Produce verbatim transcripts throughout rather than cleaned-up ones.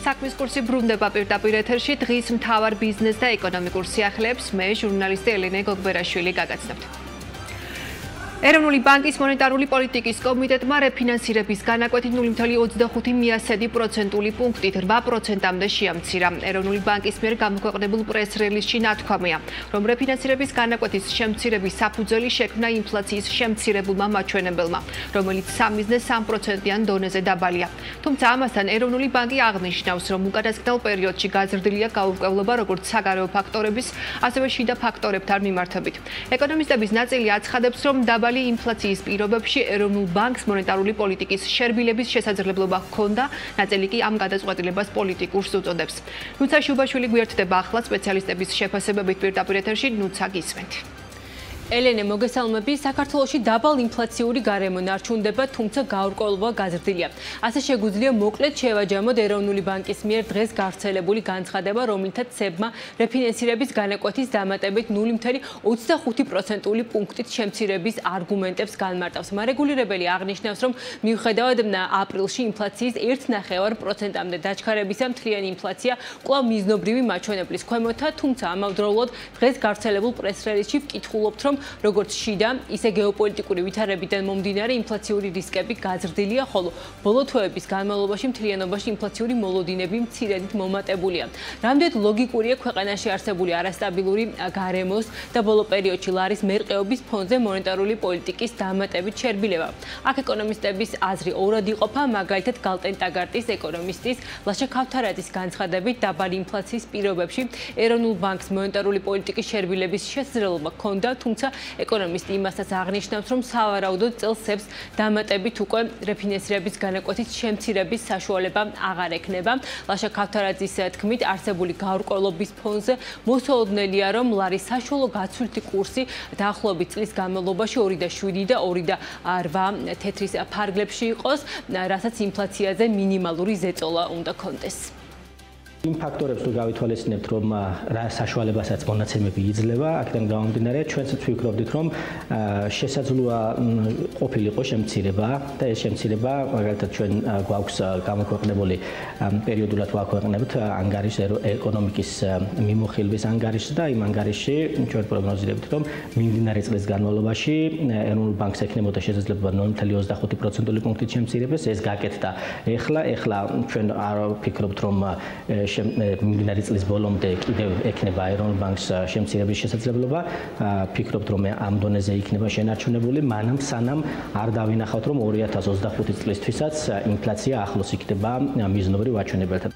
საქმის კურსი ბრუნდება პირდაპირ ეთერში დღის მთავარ ბიზნეს და ეკონომიკურ სიახლეებს მე ჟურნალისტი ელენე გოგბერაშვილი გაგაცნობთ. ეროვნული ბანკის მონეტარული პოლიტიკის კომიტეტმა რეფინანსირების განაკვეთი ნული მცდელობა ოცდახუთი მიასედი პროცენტული პუნქტით რვა პროცენტამდე შეამცირა. ეროვნული ბანკის მიერ გამოქვეყნებულ პრეს-რელიზში ნათქვამია, რომ რეფინანსირების განაკვეთის შემცირების საფუძველი შექმნა ინფლაციის შემცირებულმა მაჩვენებელმა, რომელიც სამიზნე სამ პროცენტიან დონეზე დაბალია. თუმცა ამასთან ეროვნული ბანკი აღნიშნავს, რომ უკანასკნელ პერიოდში გაზრდილია გაურკვევლობა როგორც საგარეო ფაქტორების, ასევე შიდა ფაქტორებთან მიმართებით. ეკონომისტების ნაწილი აცხადებს, რომ დაბალი ინფლაციის პირობებში ეროვნულ ბანკს მონეტარული პოლიტიკის შერბილების შესაძლებლობა ჰქონდა, ნაწილი კი ამ გადაწყვეტილებას პოლიტიკურს უწოდებს. ნუცა შუბაშვილი გვერდდება ახლა სპეციალისტების შეფასებებით პირდაპირ ეთერში. ნუცა გისმენთ. ელენე მოგესალმები. საქართველოში დაბალ ინფლაციური გარემო ნარჩუნდება, თუმცა გაურკვევლობა გაზრდილია. ასე შეგვიძლია მოკლედ შევაჯამოთ ეროვნული ბანკის მიერ დღეს გავრცელებული განცხადება, რომლითაც ცებმა რეფინანსირების განაკვეთის დამატებით ნული მცდელობა ოცდახუთი პროცენტული პუნქტით შემცირების არგუმენტებს განმარტავს. მარეგულირებელი აღნიშნავს, რომ მიუხედავად აპრილში ინფლაციის ერთ ნახევარ პროცენტამდე დაჩქარებისა, მთლიანი ინფლაცია კვლავ მიზნობრივი მაჩვენებლის ქვემოთა, თუმცა ამავდროულად დღეს გავრცელებულ პრეს-რელიზში ვკითხულობთ, რომ როგორც შიდა, ისე გეოპოლიტიკური ვითარებიდან მომდინარე ინფლაციური რისკები გაზრდილია, ხოლო ბოლო თვეების განმავლობაში მთლიანობაში ინფლაციური მოლოდინები მცირედით მომატებულია. რამდენად ლოგიკურია ქვეყანაში არსებული არასტაბილური გარემოს და ბოლო პერიოდში ლარის მერყეობის ფონზე მონეტარული პოლიტიკის დამატებით შერბილება. აქ ეკონომისტების აზრი ორად იყოფა, მაგალითად გალტენ ტაგარტის ეკონომისტის ლაშა ქავთარაძის განცხადებით დაბალი ინფლაციის პირობებში ეროვნულ ბანკს მონეტარული პოლიტიკის შერბილების შესაძლებლობა ჰქონდა, თუმცა ეკონომისტი იმასაც აღნიშნავს, რომ სავარაუდოდ წელს ცებს დამატებით უკვე რეფინანსირების განაკვეთის შემცირების საშუალება აღარ ექნება. ლაშა ქავთარაძის თქმით, არსებული გაურკვევლობის ფონზე მოსაოდნელია, რომ ლარის საშუალო გაცვლითი კურსი დაახლოებით წლის განმავლობაში ორი და შვიდი და ორი და რვა თეთრის ფარგლებში იყოს, რასაც ინფლაციაზე მინიმალური ზეწოლა უნდა ჰქონდეს. იმ ფაქტორებს თუ გავითვალისწინებთ, რომ რა საშუალებასაც მონაცემები იძლევა, აქედან გამომდინარე, ჩვენც ვფიქრობდით, რომ შესაძლოა ყოფილიყო შემცირება და ეს შემცირება, მაგალითად, ჩვენ გვაქვს გამოქვეყნებული პერიოდულად ვაქვეყნებთ ანგარიშს ეკონომიკის მიმოხილვის ანგარიშს და იმ ანგარიშში ჩვენ პროგნოზირებთ, რომ მიმდინარე წლის განმავლობაში ეროვნულ ბანკს ექნებოდა შესაძლებლობა ნული მცდელობა ოცდახუთი პროცენტული პუნქტით შემცირებას, ეს გაკეთდა. ეხლა, ეხლა ჩვენ არ ვფიქრობთ, რომ მიმდინარე წლის ბოლომდე კიდევ ექნება ეროვნულ ბანკს შემცირების შესაძლებლობა. ფიქრობთ, რომ ამ დონეზე იქნება შენარჩუნებული, მანამ სანამ არ დავინახავთ, რომ ორი ათას ოცდახუთი წლისთვისაც ინფლაცია ახლოს იქნება მიზნობრივ მაჩვენებელთან.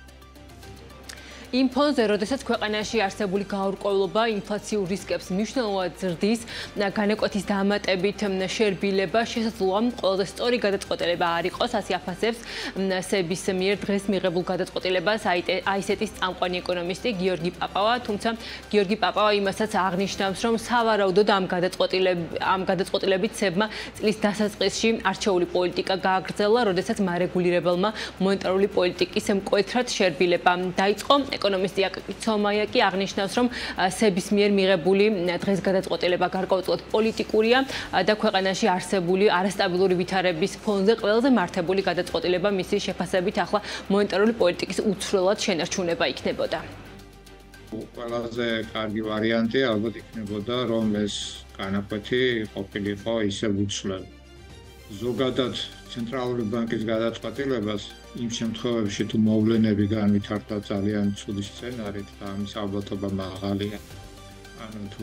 იმ ფონზე, როდესაც ქვეყანაში არსებული გაურკვევლობა ინფლაციურ რისკებს მნიშვნელოვნად ზრდის, განაკვეთის დამატებით შერბილება შესაძლოა ყველაზე სწორი გადაწყვეტილება არ იყოს, ასე აფასებს სების მიერ დღეს მიღებულ გადაწყვეტილებას აისეტის წამყვანი ეკონომისტი გიორგი პაპავა, თუმცა გიორგი პაპავა იმასაც აღნიშნავს, რომ სავარაუდოდ ამ ამ გადაწყვეტილებით სებმა წლის დასაწყისში არჩეული პოლიტიკა გააგრძელა, როდესაც მარეგულირებელმა მონეტარული პოლიტიკის მკვეთრად შერბილება დაიწყო. ეკონომისტი აკაკი ცომაია კი აღნიშნავს, რომ სების მიერ მიღებული დღეს გადაწყვეტილება გარკვეულწილად პოლიტიკურია და ქვეყანაში არსებული არასტაბილური ვითარების ფონზე ყველაზე მართებული გადაწყვეტილება მისი შეფასებით ახლა მონეტარული პოლიტიკის უცვლელად შენარჩუნება იქნებოდა. ყველაზე კარგი ვარიანტი ალბათ იქნებოდა, რომ ეს განაკვეთი ყოფილიყო ისევ უცვლელი. ზოგადად ცენტრალური ბანკის გადაწყვეტილებას იმ შემთხვევებში თუ მოვლენები განვითარდა ძალიან ცუდი სცენარით და ამის ალბათობა მაღალია. ანუ თუ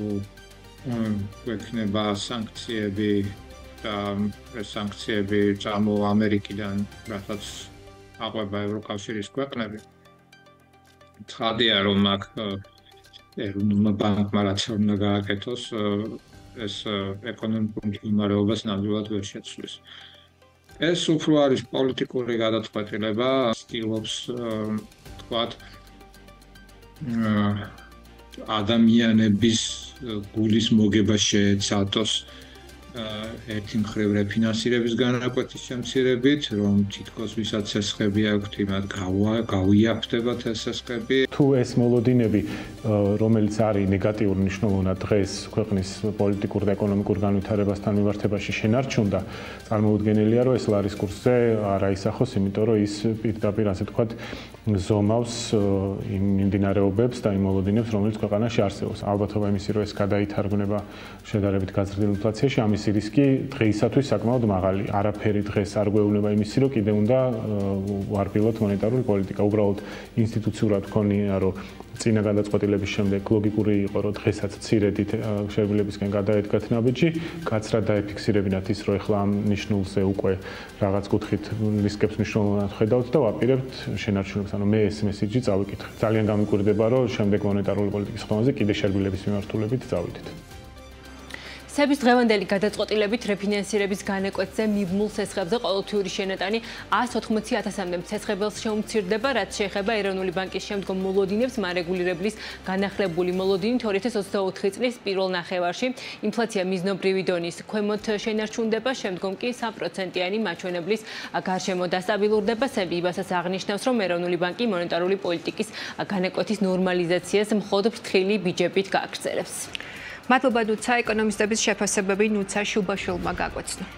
გვექნება სანქციები და ეს სანქციები წამოვა ამერიკიდან, რასაც აყვება ევროკავშირის ქვეყნები. ცხადია, რომ აქ ეროვნულმა ბანკმა რაც უნდა გააკეთოს, ეს ეკონომიკურ მდგომარეობას ნამდვილად ვერ შეცვლის. ეს უფრო არის პოლიტიკური გადაწყვეტილება, ცდილობს თქვათ ადამიანების გულის მოგება შეეცადოს ერთი მხრივ რეფინანსირების განაკვეთის შემცირებით, რომ თითქოს ვისაც ესხები აქვთ, იმათ გავიაფთებათ ეს ესხები. თუ ეს მოლოდინები რომელიც არის ნეგატიური მნიშვნელოვნად დღეს ქვეყნის პოლიტიკურ და ეკონომიკურ განვითარებასთან მიმართებაში შენარჩუნდა, წარმოუდგენელია, რომ ეს ლარის კურსზე არ აისახოს, იმიტომ რომ ის პირდაპირ ასე ვთქვათ ზომავს იმ მიმდინარეობებს და იმ მოლოდინებს, რომელიც ქვეყანაში არსებობს. ალბათობა იმისი, რომ ეს გადაითარგმნება შედარებით გაზრდილ ინფლაციაში, ამისი რისკი დღეისათვის საკმაოდ მაღალია. არაფერი დღეს არ გვეუბნება იმისი, რომ კიდე უნდა ვარბილოთ მონეტარული პოლიტიკა. უბრალოდ ინსტიტუციურად ვქონია, რომ წინა გადაწყვეტილების შემდეგ ლოგიკური იყო, რომ დღესაც ცირედით შერბილებისკენ გადაედგათ ნაბიჯი, კაცრად დაეფიქსირებინათ ის, რომ ეხლა ამ ნიშნულზე უკვე რაღაც კუთხით რისკებს მნიშვნელოვნად ხედავთ და ვაპირებთ შენარჩუნებას. ანუ მე ეს მესიჯი წავიკითხე. ძალიან გამიკვირდება, რომ შემდეგ მონეტარული პოლიტიკის ხომაზე კიდე შერბილების მიმართულებით წავიდეთ. სების დღევანდელი გადაწყვეტილებით რეფინანსირების განეკვეთზე მიბმულ ცეცხლებზე ყოველთვიური შენატანი ას ოთხმოცი ათასამდე ცეცხლებელს შეუმცირდება, რაც შეეხება ეროვნული ბანკის შემდგომ მოლოდინებს მარეგულირებლის განახლებული მოლოდინით ორი ათას ოცდაოთხი წლის პირველ ნახევარში. ინფლაცია მიზნობრივი დონის ქვემოთ შენარჩუნდება, შემდგომ კი სამ პროცენტიანი მაჩვენებლის გარშემო დასტაბილურდება. სები იმასაც აღნიშნავს, რომ ეროვნული ბანკი მონეტარული პოლიტიკის განეკვეთის ნორმალიზაციას მხოლოდ ფრთხილი ბიჯებით გააგრძელებს. მადლობა ნუცა, ეკონომისტების შეფასებები ნუცა შუბაშვილმა გაგვეცნო.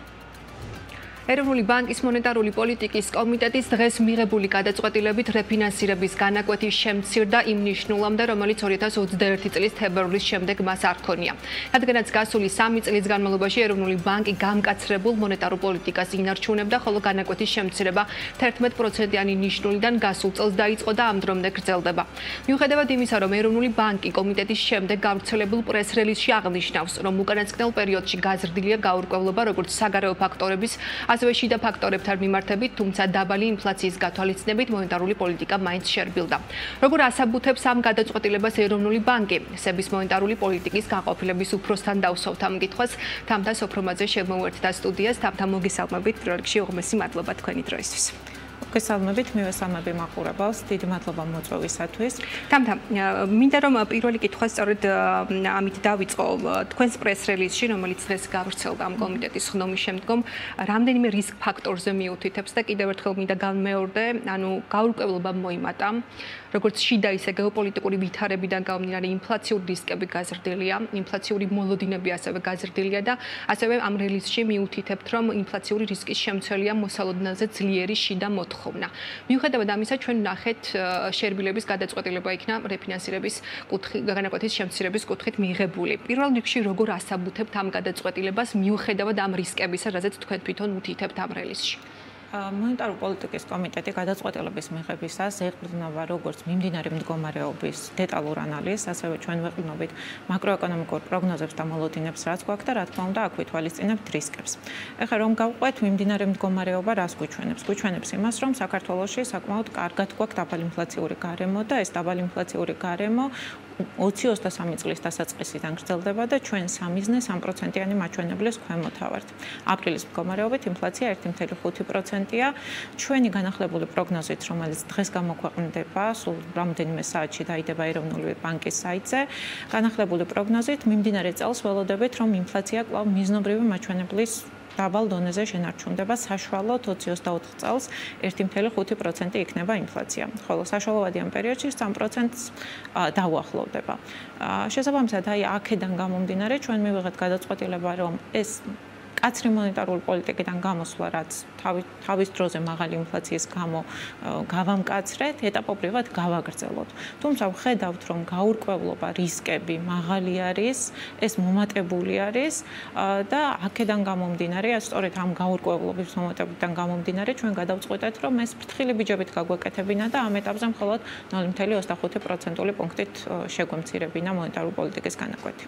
ეროვნული ბანკის მონეტარული პოლიტიკის კომიტეტის დღეს მიღებული გადაწყვეტილებით რეფინანსირების განაკვეთის შემცირდა იმ ნიშნულამდე, რომელიც ორი ათას ოცდაერთი წლის თებერვლის შემდეგ მას არ ჰქონია. რადგანაც გასული სამი წლის განმავლობაში ეროვნული ბანკი გამკაცრებულ მონეტარულ პოლიტიკას ინარჩუნებდა, ხოლო განაკვეთის შემცირება თერთმეტ პროცენტიანი ნიშნულიდან გასულ წელს დაიწყო და ამ დრომდე გრძელდება. მიუხედავად იმისა, რომ ეროვნული ბანკი კომიტეტის შემდეგ გავრცელებულ პრეს-რელიზში აღნიშნავს, რომ უკანასკნელ პერიოდში გაზრდილია გაურკვევლობა როგორც საგარეო ფაქტორების, ასევე შიდა ფაქტორებთან მიმართებით, თუმცა დაბალი ინფლაციის გათვალისწინებით მონეტარული პოლიტიკა მაინც შერბილდა. როგორ ასაბუთებს ამ გადაწყვეტილებას ეროვნული ბანკი? სების მონეტარული პოლიტიკის გაყოფილების უფროსთან დავსვავთ ამ კითხვას. თამთა სოფრომაძე შემოვერთდა სტუდიას. თამთა მოგესალმებით, პირველ რიგში უღმესი მადლობა თქვენი დროისთვის. მოგესალმებით, მივესალმები მაყურებელს, დიდი მადლობა მოწვევისათვის. თამთა, მინდა რომ პირველი კითხვა სწორედ ამით დავიწყო. თქვენს პრეს-რელიზში, რომელიც დღეს გავრცელდა ამ კომიტეტის ხდომის შემდგომ, რამდენიმე რისკ ფაქტორზე მიუთითებს და კიდევ ერთხელ მინდა განმეორდე, ანუ გაურკვევლობა მოიმატა, როგორც შიდა ისე გეოპოლიტიკური ვითარებიდან გამომდინარე ინფლაციური რისკები გაზრდილია, ინფლაციური მოლოდინები ასევე გაზრდილია და ასევე ამ რელიზში მიუთითებთ, რომ ინფლაციური რისკის შემცველია მოსალოდნელზე ძლიერი შიდა მოთხოვნა. მიუხედავად ამისა, ჩვენ ვნახეთ შერბილების გადაწყვეტილება იქნა რეფინანსირების კუთხით, განაკვეთის შემცირების კუთხით მიღებული. პირველ რიგში როგორ ასაბუთებთ ამ გადაწყვეტილებას მიუხედავად ამ რისკებისა, რაზეც თქვენ თვითონ უთითებთ ამ რელიზში? მონეტარული პოლიტიკის კომიტეტი გადაწყვეტილების მიღებისას ეყრდნობა როგორც მიმდინარე მდგომარეობის დეტალურ ანალიზს, ასევე ჩვენ ვეყრდნობით მაკროეკონომიკურ პროგნოზებს და მოლოდინებს, რაც გვაქვს და რა თქმა უნდა აქ ვითვალისწინებთ რისკებს. ეხლა რომ გავყვეთ მიმდინარე მდგომარეობა რას გვიჩვენებს? გვიჩვენებს იმას, რომ საქართველოში საკმაოდ კარგად გვაქვს დაბალი ინფლაციური გარემო და ეს დაბალი ინფლაციური გარემო ოცი ოცდასამი წლის დასაწყისიდან გრძელდება და ჩვენ სამიზნე სამ პროცენტიანი მაჩვენებლის ქვემოთ ავართ. აპრილის მდგომარეობით ინფლაცია ერთი წუთი ხუთი პროცენტია. ჩვენი განახლებული პროგნოზით, რომელიც დღეს გამოქვეყნდება, სულ რამდენიმე საათში დაიდება ეროვნული ბანკის საიტზე, განახლებული პროგნოზით მიმდინარე წელს ველოდებით, რომ ინფლაცია კვლავ მიზნობრივი მაჩვენებლის დაბალ დონეზე შენარჩუნდება, საშუალოდ ოცი ოცდაოთხ წელს ერთი წუთი ხუთი პროცენტი იქნება ინფლაცია. ხოლო საშუალოვადი ამ პერიოდში სამ პროცენტს დაუახლოვდება. შესაბამისად, აი აქედან გამომდინარე, ჩვენ მივიღეთ გადაწყვეტილება, რომ ეს კაცრი მონეტარული პოლიტიკიდან გამოსვლა, რაც თავის დროზე მაღალი ინფლაციის გამო გავამკაცრეთ, ეტაპობრივად გავაგრძელოთ. თუმცა ვხედავთ, რომ გაურკვევლობა, რისკები მაღალი არის, ეს მომატებული არის და აქედან გამომდინარე, სწორედ ამ გაურკვევლობის მომატებიდან გამომდინარე, ჩვენ გადავწყვეტეთ, რომ ეს ფრთხილი ბიჯებით გაგვეკეთებინა და ამ ეტაპზე მხოლოდ ნული წუთი ოცდახუთი პროცენტული პუნქტით შეგვემცირებინა მონეტარული პოლიტიკის განაკვეთი.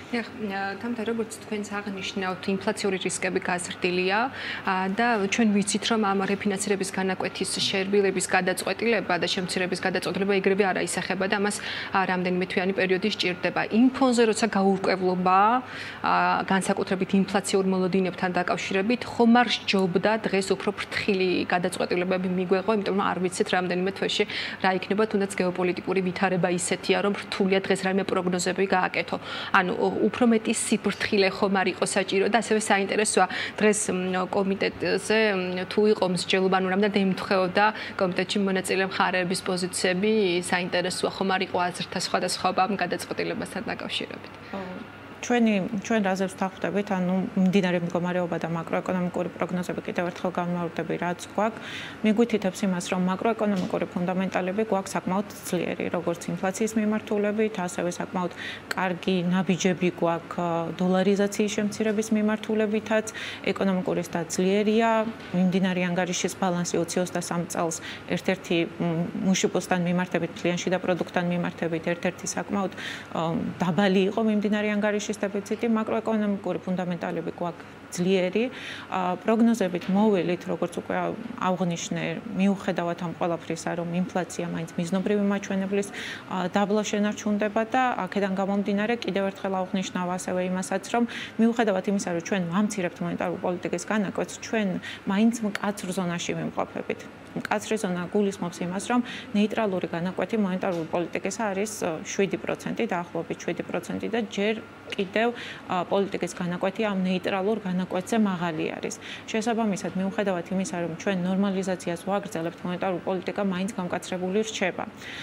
თამთა, როგორც თქვენს აღნიშნავთ, ინფლაციური რისკები გაზრდილია და ჩვენ ვიცით, რომ ამ რეფინანსირების განაკვეთის შერბილების გადაწყვეტილება და შემცირების გადაწყვეტილება იგივე არ აისახება და ამას რამდენიმე თვიანი პერიოდი სჭირდება. იმ ფონზე, როცა გაურკვევლობა განსაკუთრებით ინფლაციურ მოლოდინებთან დაკავშირებით, ხომ არ სჯობდა დღეს უფრო ფრთხილი გადაწყვეტილებები მიგვეღო, იმიტომ რომ არ ვიცით რამდენიმე თვეში რა იქნება, თუნდაც გეოპოლიტიკური ვითარება ისეთია, რომ რთულია დღეს რაიმე პროგნოზები გააკეთო. ანუ უფრო მეტი სიფრთხილე ხომ არ იყო საჭირო და ასევე საინტერესოა დღეს კომიტეტზე თუ იყო მსჯელობა, ანუ რამდენად ემთხვეოდა კომიტეტში მონაწილე მხარეების პოზიციები, საინტერესოა ხომ არ იყო აზრთა სხვადასხვაობა ამ გადაწყვეტილებასთან დაკავშირებით. ჩვენი ჩვენ რაზეც ვთანხმდებით, ანუ მდინარე მდგომარეობა და მაკროეკონომიკური პროგნოზები კიდევ ერთხელ განმარტები რაც გვაქვს, მიგვითითებს იმას, რომ მაკროეკონომიკური ფუნდამენტალები გვაქვს საკმაოდ ძლიერი, როგორც ინფლაციის მიმართულებით, ასევე საკმაოდ კარგი ნაბიჯები გვაქვს დოლარიზაციის შემცირების მიმართულებითაც, ეკონომიკური და ძლიერია, მიმდინარე ანგარიშის ბალანსი ოცი ოცდასამი წელს ერთ-ერთი მუშებოსთან მიმართებით, კლიანში და პროდუქტთან მიმართებით ერთ-ერთი საკმაოდ დაბალი იყო მიმდინარე ანგარიშის დეფიციტი, მაკროეკონომიკური ფუნდამენტალები გვაქვს ძლიერი, პროგნოზებით მოველით, როგორც უკვე აღნიშნე, მიუხედავად ამ ყველაფრისა, რომ ინფლაცია მაინც მიზნობრივი მაჩვენებლის დაბლა შენარჩუნდება და აქედან გამომდინარე კიდევ ერთხელ აღნიშნავ ასევე იმასაც, რომ მიუხედავად იმისა, რომ ჩვენ ვამცირებთ მონეტარული პოლიტიკის განაკვეთს, ჩვენ მაინც მკაცრ ზონაში ვიმყოფებით. მკაცრი ზონა გულისხმობს იმას, რომ ნეიტრალური განაკვეთი მონეტარული პოლიტიკისა არის შვიდი პროცენტი, დაახლოებით შვიდი პროცენტი და ჯერ კიდევ პოლიტიკის განაკვეთი ამ ნეიტრალურ განაკვეთზე მაღალი არის. შესაბამისად, მიუხედავად იმისა, რომ ჩვენ ნორმალიზაციას ვაგრძელებთ, მონეტარული პოლიტიკა მაინც გამკაცრებული რჩება.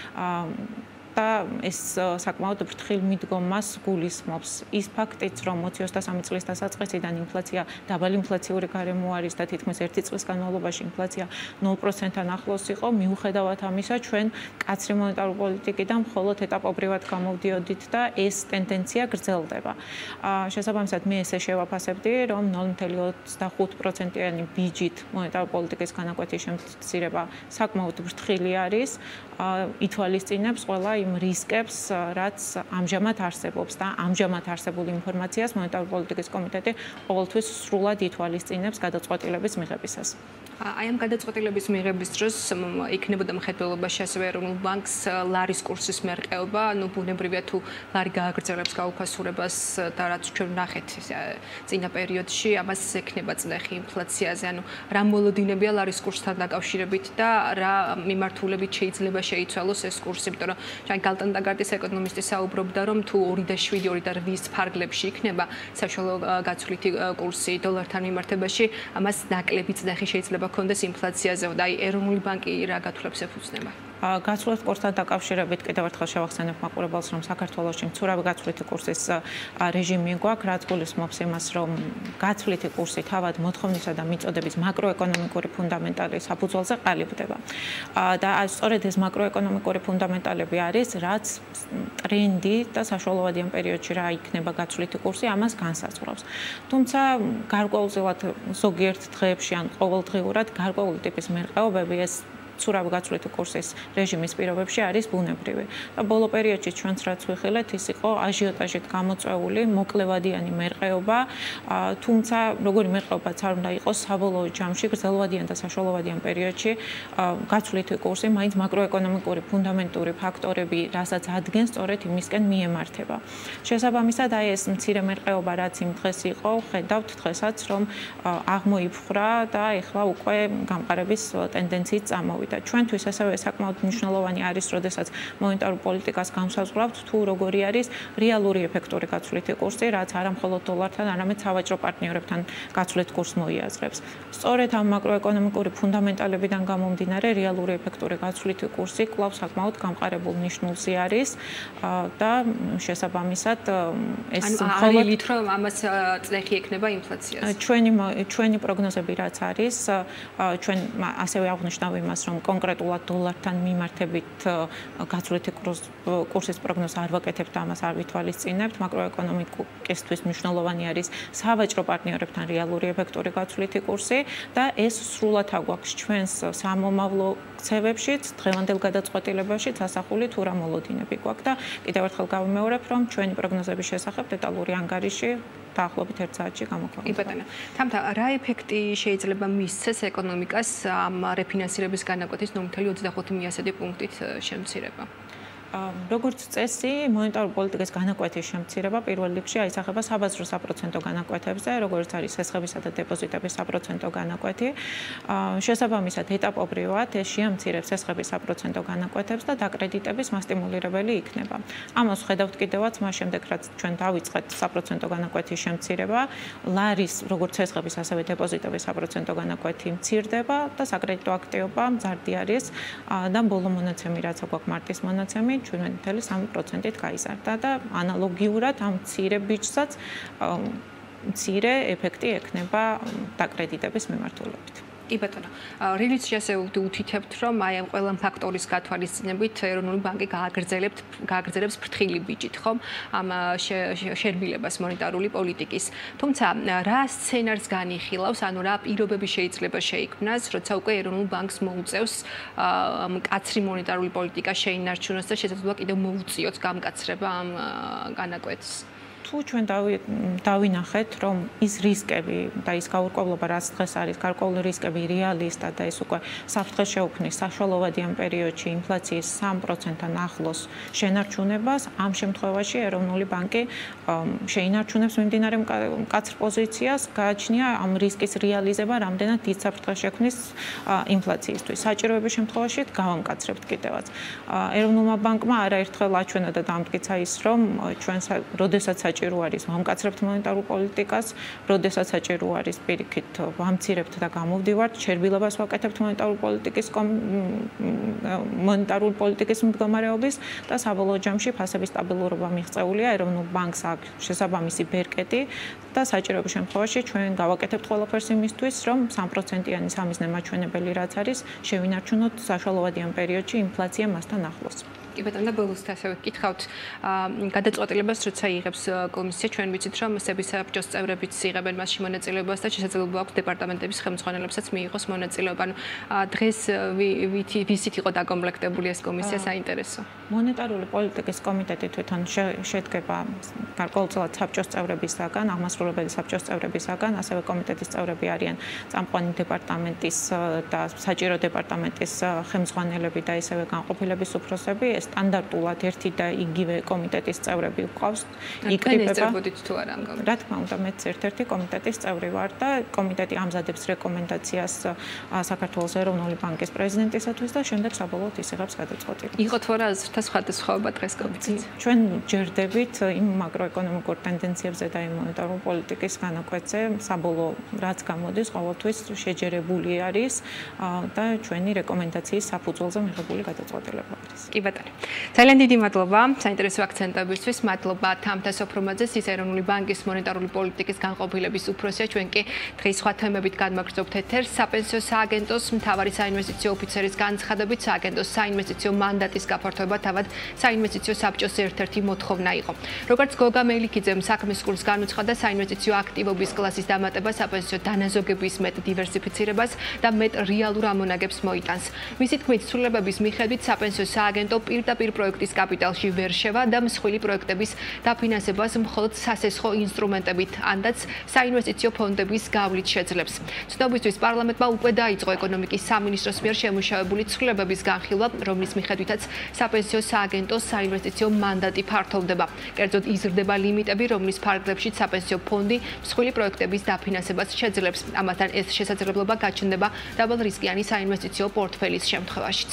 და ეს საკმაოდ ფრთხილ მიდგომას გულისხმობს. ის ფაქტიც, რომ ოცი ოცდასამი წლის დასაწყისიდან ინფლაცია დაბალი ინფლაციური გარემო არის და თითქმის ერთი წლის განმავლობაში ინფლაცია ნულ პროცენტთან ახლოს იყო, მიუხედავად ამისა, ჩვენ კაცრი მონეტარული პოლიტიკიდან მხოლოდ ეტაპობრივად გამოვდიოდით და ეს ტენდენცია გრძელდება. შესაბამისად, მე ესე შევაფასებდი, რომ ნულ ოცდაოთხ პროცენტიანი ბიჯით მონეტარული პოლიტიკის განაკვეთის შემცირება საკმაოდ ფრთხილი არის, ითვალისწინებს ყველა იმ რისკებს, რაც ამჟამად არსებობს და ამჟამად არსებულ ინფორმაციას მონეტარული პოლიტიკის კომიტეტი ყოველთვის სრულად ითვალისწინებს გადაწყვეტილების მიღებისას. აი ამ გადაწყვეტილების მიღების დროს იქნებოდა მხედველობაში ასევე ეროვნულ ბანკს ლარის კურსის მერყეობა, ну ბუნებრივია თუ ლარი გააგრძელებს გაუფასურებას და რაც ჩვენ ვნახეთ წინა პერიოდში, ამას ექნება წნეხი ინფლაციაზე, ანუ რა მოლოდინებია ლარის კურსთან დაკავშირებით და რა მიმართულებით შეიძლება შეიცვალოს ეს კურსი, იმიტომ რომ ჩვენ გალტან დაგარდის ეკონომისტი საუბრობდა, რომ თუ ორი და შვიდი, ორი და რვის ფარგლებში იქნება საშუალო გაცვლითი კურსი დოლართან მიმართებაში, ამას ნაკლები წნეხი შეიძლება კონდეს ინფლაციაზე და აი ეროვნული ბანკი რა გათვლებს ეფუძნება? გაცვლით კურსთან დაკავშირებით კიდევ ერთხელ შევახსენებ მაყურებელს, რომ საქართველოში მცურავი გაცვლითი კურსის რეჟიმი გვაქვს, რაც გულისხმობს იმას, რომ გაცვლითი კურსი თავად მოთხოვნისა და მიწოდების მაკროეკონომიკური ფუნდამენტალის საფუძველზე ყალიბდება. და სწორედ ეს მაკროეკონომიკური ფუნდამენტალები არის, რაც ტრენდი და საშუალოვადიან პერიოდში რა იქნება გაცვლითი კურსი, ამას განსაზღვრავს. თუმცა გარკვეულწილად ზოგიერთ დღეებში ან ყოველდღიურად გარკვეული ტიპის მერყეობები ეს მცურავი გაცვლითი კურსის რეჟიმის პირობებში არის ბუნებრივი. და ბოლო პერიოდში ჩვენც რაც ვიხილეთ, ის იყო აჟიოტაჟით გამოწვეული მოკლევადიანი მერყეობა, თუმცა როგორი მერყეობაც არ უნდა იყოს, საბოლოო ჯამში გრძელვადიან და საშუალოვადიან პერიოდში გაცვლითი კურსი მაინც მაკროეკონომიკური ფუნდამენტური ფაქტორები, რასაც ადგენს, სწორედ იმისკენ მიემართება. შესაბამისად, აი ეს მცირე მერყეობა, რაც იმ დღეს იყო, ხედავთ დღესაც, რომ აღმოიფხვრა და ეხლა უკვე გამყარების ტენდენციით წამოვიდა. ჩვენთვის ასევე საკმაოდ მნიშვნელოვანი არის, როდესაც მონეტარულ პოლიტიკას განსაზღვრავთ, თუ როგორი არის რეალური ეფექტური გაცვლითი კურსი, რაც არა მხოლოდ დოლართან, არამედ სავაჭრო პარტნიორებთან გაცვლით კურსს მოიაზრებს. სწორედ ამ მაკროეკონომიკური ფუნდამენტალებიდან გამომდინარე, რეალური ეფექტური გაცვლითი კურსი კვლავ საკმაოდ გამყარებულ ნიშნულზე არის და შესაბამისად ეს მხოლოდ ითხრა ამას წნეხი ექნება ინფლაციას. ჩვენი ჩვენი პროგნოზები რაც არის, ჩვენ ასევე აღნიშნავ იმას, რომ კონკრეტულად დოლართან მიმართებით გაცვლითი კურსის პროგნოზს არ ვაკეთებთ და ამას არ ვითვალისწინებთ. მაკროეკონომიკისთვის მნიშვნელოვანი არის სავაჭრო პარტნიორებთან რეალური ეფექტური გაცვლითი კურსი და ეს სრულად აგვაქვს ჩვენს სამომავლო ქცევებშიც, დღევანდელ გადაწყვეტილებაშიც ასახული თუ რა მოლოდინები გვაქვს და კიდევ ერთხელ გავიმეორებ, რომ ჩვენი პროგნოზების შესახებ დეტალური ანგარიში დაახლოებით ერთ საათში გამოქვეყნდება. იბატონო. თამთა რა ეფექტი შეიძლება მისცეს ეკონომიკას ამ რეფინანსირების განაკვეთის ნორმალური ოცდახუთი მიასადი პუნქტით შემცირება? როგორც წესი, მონეტარული პოლიტიკის განაკვეთის შემცირება პირველ რიგში აისახება საბაზრო საპროცენტო განაკვეთებზე, როგორც არის სესხებისა და დეპოზიტების საპროცენტო განაკვეთი. შესაბამისად, ეტაპობრივად ეს შეამცირებს სესხების საპროცენტო განაკვეთებს და დაკრედიტების მასტიმულირებელი იქნება. ამას ხედავთ კიდევაც მას შემდეგ, რაც ჩვენ დავიწყეთ საპროცენტო განაკვეთის შემცირება, ლარის როგორც სესხების, ასევე დეპოზიტების საპროცენტო განაკვეთი მცირდება და საკრედიტო აქტივობა მზარდი არის და ბოლო მონაცემი, რაც აქვს მარტის მონაცემი, ჩვენი მთელი სამი პროცენტით გაიზარდა და ანალოგიურად ამ მცირე ბიჭსაც მცირე ეფექტი ექნება დაკრედიტების მიმართულებით. კი ბატონო, რილიც შესაძლოა უთითებთ, რომ აი ამ ყველა ფაქტორის გათვალისწინებით ეროვნული ბანკი გააგრძელებთ გააგრძელებს ფრთხილი ბიჭით, ხომ? ამ შერბილებას მონეტარული პოლიტიკის. თუმცა რა სცენარს განიხილავს, ანუ რა პირობები შეიძლება შეიქმნას, როცა უკვე ეროვნულ ბანკს მოუწევს ამ კაცრი მონეტარული პოლიტიკა შეინარჩუნოს და შესაძლოა კიდევ მოუწიოს გამკაცრება ამ განაკვეთს. თუ ჩვენ დავინახეთ, რომ ის რისკები და ის გაურკვევლობა, რაც დღეს არის, გარკვეული რისკები რეალისტად და ეს უკვე საფრთხეს შეუქმნის საშუალოვადიან პერიოდში ინფლაციის სამ პროცენტთან ახლოს შენარჩუნებას, ამ შემთხვევაში ეროვნული ბანკი შეინარჩუნებს მიმდინარე მკაცრ პოზიციას, გააჩნია ამ რისკის რეალიზება, რამდენად დიდ საფრთხეს შექმნის ინფლაციისთვის. საჭიროების შემთხვევაში გავამკაცრებთ კიდევაც. ეროვნულმა ბანკმა არაერთხელ აჩვენა და დამტკიცა ის, რომ ჩვენ როდესაც საჭირო არის ვამკაცრებთ მონეტარულ პოლიტიკას, როდესაც საჭირო არის პირიქით ვამცირებთ და გამოვდივართ, შერბილებას ვაკეთებთ მონეტარულ პოლიტიკის მონეტარულ პოლიტიკის მდგომარეობის და საბოლოო ჯამში ფასების სტაბილურობა მიღწეულია, ეროვნულ ბანკს აქვს შესაბამისი ბერკეტი და საჭიროების შემთხვევაში ჩვენ გავაკეთებთ ყველაფერს იმისთვის, რომ სამ პროცენტიანი სამიზნე მაჩვენებელი რაც არის, შევინარჩუნოთ საშუალოვადიან პერიოდში ინფლაცია მასთან ახლოს. კი ბატონო, ბოლოს ასევე გკითხავთ გადაწყვეტილებას, როცა იღებს კომისია, ჩვენ ვიცით, რომ სების საბჭოს წევრებიც იღებენ მასში მონაწილეობას და შესაძლებლობა აქვს დეპარტამენტების ხელმძღვანელებსაც მიიღოს მონაწილეობა. ანუ დღეს ვისით იყო დაკომპლექტებული ეს კომისია, საინტერესო. მონეტარული პოლიტიკის კომიტეტი თვითონ შედგება გარკვეულწილად საბჭოს წევრებისაგან, აღმასრულებელი საბჭოს წევრებისაგან, ასევე კომიტეტის წევრები არიან წამყვანი დეპარტამენტის და საჭირო დეპარტამენტის ხელმძღვანელები და ისევე განყოფილების უფროსები. სტანდარტულად ერთი და იგივე კომიტეტის წევრები გვყავს. იკრიბება თუ არა ამ კომიტეტში. რა თქმა უნდა, მეც ერთ-ერთი კომიტეტის წევრი ვარ და კომიტეტი ამზადებს რეკომენდაციას საქართველოს ეროვნული ბანკის პრეზიდენტისათვის და შემდეგ საბოლოოდ ის იღებს გადაწყვეტილებას. იყო თუ არა აზრთა სხვადასხვაობა დღეს კომიტეტში? ჩვენ ჯერდებით იმ მაკროეკონომიკურ ტენდენციებზე და იმ მონეტარული პოლიტიკის განაკვეთზე საბოლოო რაც გამოდის, ყოველთვის შეჯერებული არის და ჩვენი რეკომენდაციის საფუძველზე მიღებული გადაწყვეტილება არის. კი ბატონო. ძალიან დიდი მადლობა საინტერესო აქცენტებისთვის. მადლობა თამთა სოფრომაძეს, ის ეროვნული ბანკის მონეტარული პოლიტიკის განყოფილების უფროსია. ჩვენ კი დღის სხვა თემებით განმაგრძობთ ეთერს. საპენსიო სააგენტოს მთავარი საინვესტიციო ოფიცერის განცხადებით, სააგენტოს საინვესტიციო მანდატის გაფართოება თავად საინვესტიციო საბჭოს ერთ-ერთი მოთხოვნა იყო. როგორც გოგა მელიქიძემ საქმის კურსს განუცხადა, საინვესტიციო აქტივობის კლასის დამატება საპენსიო დანაზოგების მეტ დივერსიფიცირებას და მეტ რეალურ ამონაგებს მოიტანს. მისი თქმით, ცვლილებების მიხედვით საპენსიო სააგენტო პირდაპირ პროექტის კაპიტალში ვერ შევა და მსხვილი პროექტების დაფინანსებას მხოლოდ სასესხო ინსტრუმენტებით, ანდაც საინვესტიციო ფონდების გავლით შეძლებს. ცნობისთვის პარლამენტმა უკვე დაიწყო ეკონომიკის სამინისტროს მიერ შემუშავებული ცვლილებების განხილვა, რომლის მიხედვითაც საპენსიო სააგენტოს საინვესტიციო მანდატი ფართოვდება. კერძოდ იზრდება ლიმიტები, რომლის ფარგლებშიც საპენსიო ფონდი მსხვილი პროექტების დაფინანსებას შეძლებს. ამასთან ეს შესაძლებლობა გაჩნდება დაბალრისკიანი საინვესტიციო პორტფელის შემთხვევაშიც.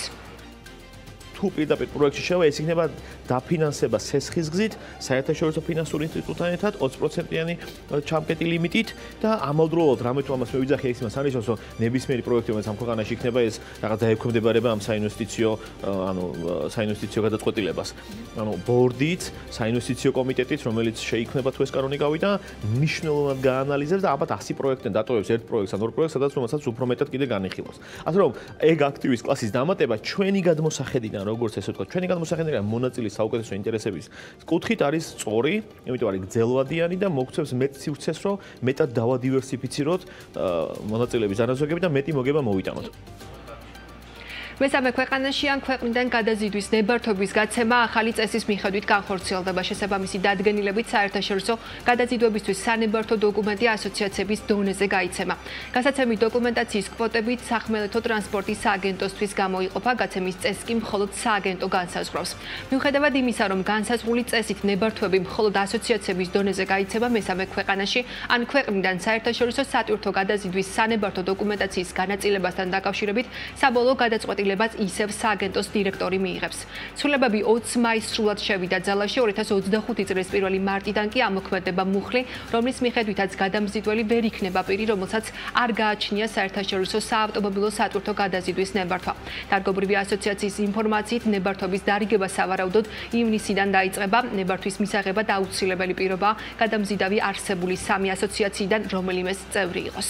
თუ პირდაპირ პროექტში შევა, ეს იქნება დაფინანსება სესხის გზით, საერთაშორისო ფინანსური ინსტიტუტთან ერთად ოცი პროცენტიანი ჩამკეტი ლიმიტით და ამავდროულად რამე თუ ამას მევიძახე, ის იმას ანიშნავს, რომ ნებისმიერი პროექტი, რომელიც ამ ქვეყანაში იქნება, ეს რაღაც დაექვემდებარება ამ საინვესტიციო, ანუ საინვესტიციო გადაწყვეტილებას. ანუ ბორდით, საინვესტიციო კომიტეტით, რომელიც შეიქმნება თუ ეს კანონი გავიდა, მნიშვნელოვნად გაანალიზებს და ალბათ ასი პროექტიდან დატოვებს ერთ პროექტს ან ორ პროექტს, სადაც რომელსაც უფრო მეტად კიდე განიხილავს. ასე რომ, ეგ აქტივის კლასის დამატება ჩვენი გადმოსახედიდან როგორც ესე ვთქვა, ჩვენი გადმოსახედიდან მონაწილის საუკეთესო ინტერესების კუთხით არის სწორი, იმიტომ არის გრძელვადიანი და მოგცევს მეტ სივრცეს, რომ მეტად დავადივერსიფიციროთ მონაწილეების დანაზოგები და მეტი მოგება მოვიტანოთ. მესამე ქვეყანაში ან ქვეყნიდან გადაზიდვის ნებართვების გაცემა ახალი წესის მიხედვით განხორციელდება. შესაბამისი დადგენილებით საერთაშორისო გადაზიდვებისთვის სანებართვო დოკუმენტი ასოციაციების დონეზე გაიცემა. გასაცემი დოკუმენტაციის კვოტებით სახმელეთო ტრანსპორტის სააგენტოსთვის გამოიყოფა, გაცემის წესს კი მხოლოდ სააგენტო განსაზღვრავს. მიუხედავად იმისა, რომ განსაზღვრული წესით ნებართვები მხოლოდ ასოციაციების დონეზე გაიცემა მესამე ქვეყანაში ან ქვეყნიდან საერთაშორისო სატვირთო გადაზიდვის სანებართვო დოკუმენტაციის განაწილებასთან დაკავშირებით საბოლოო გადაწყვეტილებას ისევ სააგენტოს დირექტორი მიიღებს. ცვლილებები ოცი მაისს სრულად შევიდა ძალაში, ორი ათას ოცდახუთი წლის პირველი მარტიდან კი ამოქმედება მუხლი, რომლის მიხედვითაც გადამზიდველი ვერ იქნება პირი, რომელსაც არ გააჩნია საერთაშორისო საავტომობილო სატვირთო გადაზიდვის ნებართვა. დარგობრივი ასოციაციის ინფორმაციით ნებართვების დარიგება სავარაუდოდ ივნისიდან დაიწყება. ნებართვის მისაღებად აუცილებელი პირობაა გადამზიდავი არსებული სამი ასოციაციიდან რომელიმეს წევრი იყოს.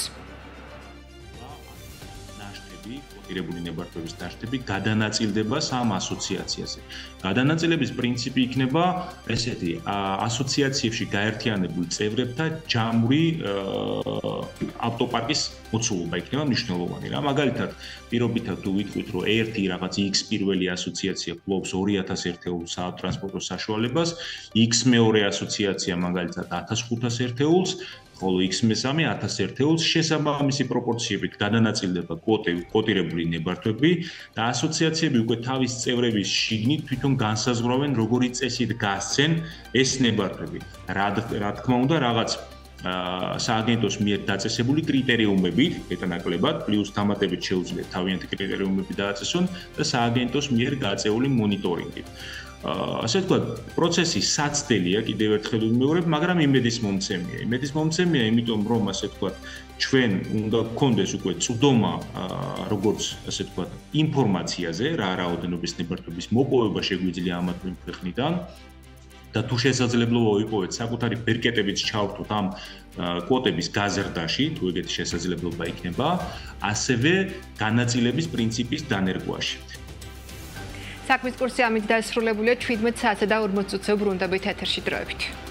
ირებული ნებართვების დაშტები გადანაწილდება სამ ასოციაციაზე. გადანაწილების პრინციპი იქნება ესეთი, ასოციაციებში გაერთიანებულ წევრებთა ჯამური ავტოპარკის მოცულობა იქნება მნიშვნელოვანი რა. მაგალითად, პირობითად თუ ვიტყვით, რომ ერთი რაღაც X პირველი ასოციაცია ფლობს ორი ათას ერთეულს საავტოტრანსპორტო საშუალებას, X მეორე ასოციაცია მაგალითად ათას ხუთას ერთეულს, ხოლო X მესამე ათას ერთეულს შესაბამისი პროპორციებით გადანაწილდება კვოტირებული ნებართვები და ასოციაციები უკვე თავის წევრების შიგნით თვითონ განსაზღვრავენ, როგორი წესით გასცენ ეს ნებართვები. რა თქმა უნდა, რაღაც სააგენტოს მიერ დაწესებული კრიტერიუმებით, მეტნაკლებად, პლუს დამატებით შეუძლიათ თავიანთი კრიტერიუმები დააწესონ და სააგენტოს მიერ გაწეული მონიტორინგით. ასე ვთქვათ, პროცესი საცდელია, კიდევ ერთხელ ვიმეორებ, მაგრამ იმედის მომცემია. იმედის მომცემია, იმიტომ რომ ასე ვთქვათ, ჩვენ უნდა გქონდეს უკვე წვდომა, როგორც ასე ვთქვათ, ინფორმაციაზე, რა რაოდენობის ნებართვების მოპოვება შეგვიძლია ამა თუ იმ ქვეყნიდან და თუ შესაძლებლობა ვიპოვეთ საკუთარი ბერკეტებიც ჩავრთოთ ამ კვოტების გაზრდაში, თუ ეგეთი შესაძლებლობა იქნება, ასევე განაწილების პრინციპის დანერგვაში. საქმის კურსი ამით დასრულებულია შვიდმეტ საათსა და ორმოც წუთზე ბრუნდებით ეთერში დროებით.